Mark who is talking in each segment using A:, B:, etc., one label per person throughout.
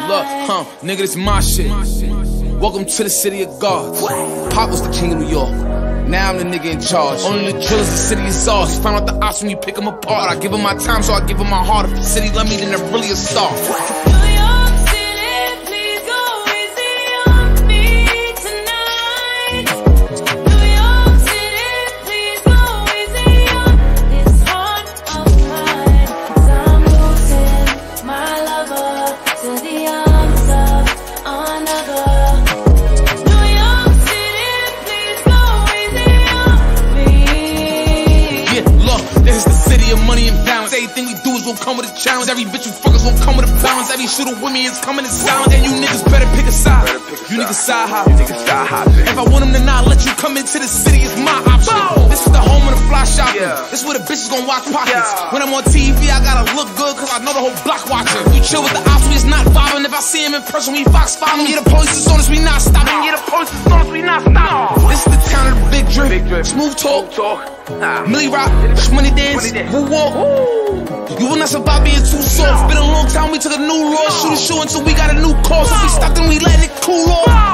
A: Look, nigga, this my shit. Welcome to the city of God. Pop was the king of New York. Now I'm the nigga in charge. Only the drillers, the city is ours. Found out the ops when you pick them apart. I give them my time, so I give them my heart. If the city love me, then they're really a star. Money and balance. Everything we do is gonna come with a challenge. Every bitch you fuck is gonna come with a balance. Every shooter with me is coming in silence. And you niggas better pick a side. You niggas side hop. If I want them to not let you come into the city, it's my option. This is the home of the fly shopping. This is where the bitches gonna watch pockets. When I'm on TV, I gotta look good, cause I know the whole block watching. You chill with the ops, we is not vibing. If I see him in person, we Fox 5 him. Yeah, the police is on us, we not stopping. This is the town of the big drip. Smooth talk. Millie rock, money dance, woo walk. You will not survive being too soft. Been a long time, we took a new road. Shoot a shoe until we got a new course. If we stopped then we letting it cool off.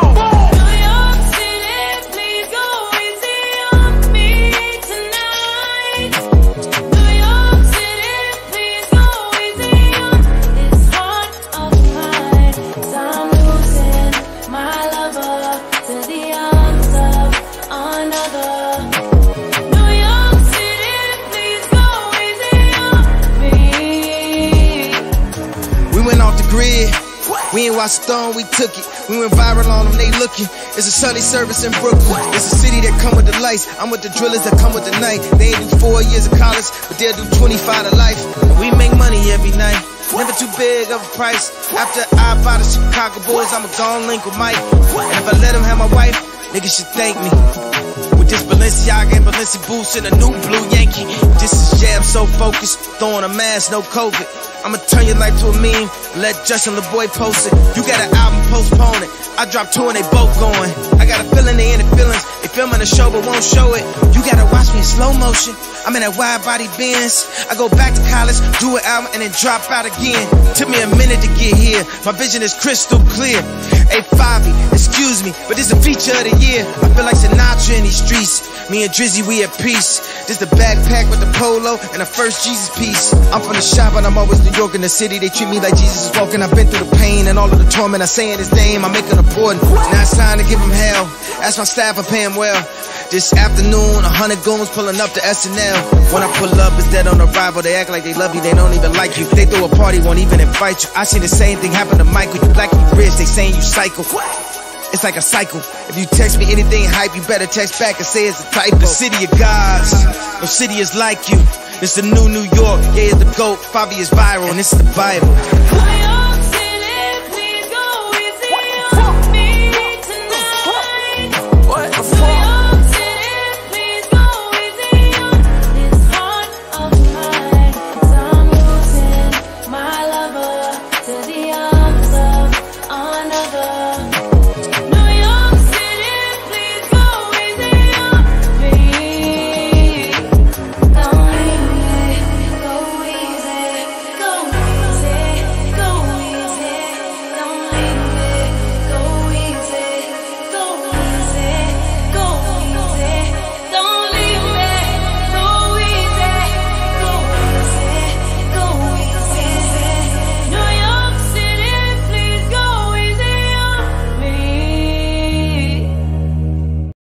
B: We ain't watched Stone, we took it. We went viral on them, they looking. It's a Sunday service in Brooklyn. It's a city that come with the lights. I'm with the drillers that come with the night. They ain't do 4 years of college, but they'll do 25 to life. We make money every night. Never too big of a price. After I buy the Chicago Bulls, I'ma go and link with Mike. And if I let him have my wife, niggas should thank me. With this Balenciaga and Balenci boots and a new blue Yankee. This is jam so focused, throwing a mask, no COVID. I'ma turn your life to a meme, let Justin LeBoy post it. You got an album, postpone it. I dropped 2 and they both going. I got a feeling they in the feelings. They filming the show but won't show it. You gotta watch me in slow motion. I'm in that wide body Benz. I go back to college, do an album and then drop out again. Took me a minute to get here. My vision is crystal clear. Hey Fivio, excuse me, but this a feature of the year. I feel like Sinatra in these streets. Me and Drizzy, we at peace. This the backpack with the polo and the first Jesus piece. I'm from the shop and I'm always New York in the city. They treat me like Jesus is walking. I've been through the pain and all of the torment. I saying his name, I make an important. Now it's time to give him hell. Ask my staff, I pay him well. This afternoon, 100 goons pulling up to SNL. When I pull up, it's dead on arrival. They act like they love you, they don't even like you. They throw a party, won't even invite you. I see the same thing happen to Michael. You black and you rich, they saying you psycho. It's like a cycle. If you text me anything hype, you better text back and say it's a typo. The city of gods, no city is like you. It's the new New York, yeah, it's the GOAT. Fivio is viral, and it's the Bible.